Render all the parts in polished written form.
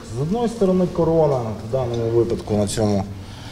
З одної сторони корона, в даному випадку на цьому,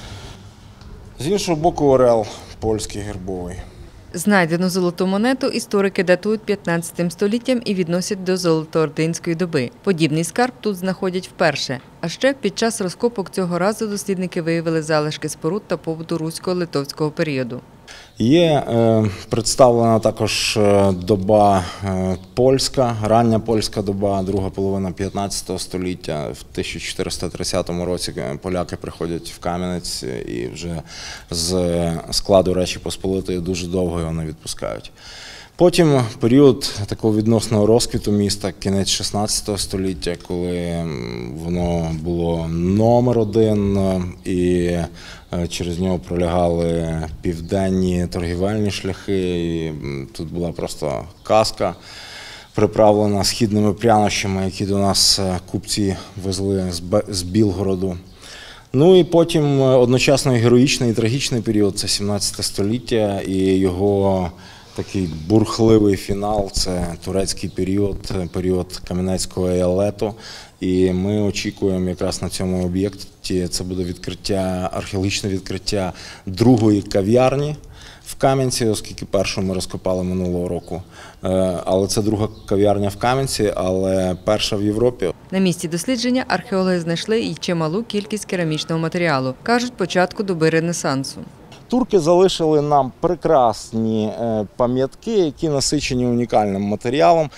з іншого боку орел польський гербовий. Знайдену золоту монету історики датують 15 століттям і відносять до золотоординської доби. Подібний скарб тут знаходять вперше. А ще під час розкопок цього разу дослідники виявили залишки споруд та побуту русько-литовського періоду. Є представлена також доба польська, рання польська доба, друга половина 15 століття. В 1430 році поляки приходять в Кам'янець і вже з складу Речі Посполитої дуже довго його не відпускають. Потім період такого відносного розквіту міста, кінець 16 століття, коли воно було номер один і через нього пролягали південні торгівельні шляхи. І тут була просто казка, приправлена східними прянощами, які до нас купці везли з Білгороду. Ну і потім одночасно героїчний і трагічний період – це 17 століття і його такий бурхливий фінал – це турецький період Кам'янецького еолету. І ми очікуємо якраз на цьому об'єкті, це буде археологічне відкриття другої кав'ярні в Кам'янці, оскільки першу ми розкопали минулого року. Але це друга кав'ярня в Кам'янці, але перша в Європі. На місці дослідження археологи знайшли і чималу кількість керамічного матеріалу. Кажуть, початку доби Ренесансу. Турки залишили нам прекрасні пам'ятки, які насичені унікальним матеріалом.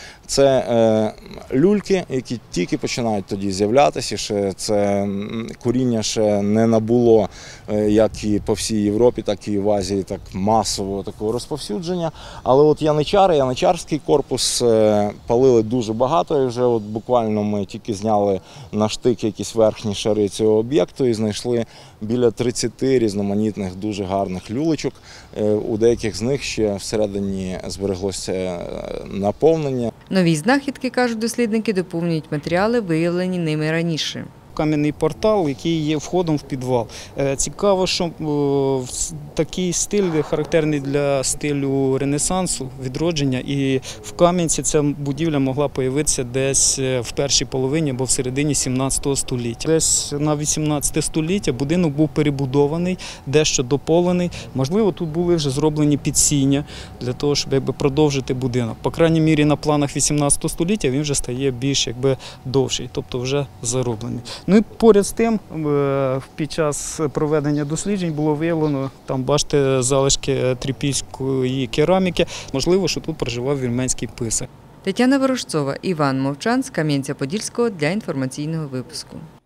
Це люльки, які тільки починають тоді з'являтися. Це коріння ще не набуло як і по всій Європі, так і в Азії так масового такого розповсюдження. Але от яничарський корпус палили дуже багато. І вже от буквально ми тільки зняли на штик якісь верхні шари цього об'єкту і знайшли біля 30 різноманітних дуже гарних люлечок. У деяких з них ще всередині збереглося наповнення. Нові знахідки, кажуть дослідники, доповнюють матеріали, виявлені ними раніше. Кам'яний портал, який є входом в підвал. Цікаво, що такий стиль характерний для стилю Ренесансу, відродження, і в Кам'янці ця будівля могла з'явитися десь в першій половині або в середині 17 століття. Десь на 18 століття будинок був перебудований, дещо доповнений. Можливо, тут були вже зроблені підсіння для того, щоб продовжити будинок. По крайній мірі на планах 18 століття він вже стає більш довший, тобто вже зароблений. Ну і поряд з тим, під час проведення досліджень було виявлено, там бачите, залишки трипільської кераміки. Можливо, що тут проживав вірменський писар. Тетяна Ворожцова, Іван Мовчан з Кам'янця-Подільського для інформаційного випуску.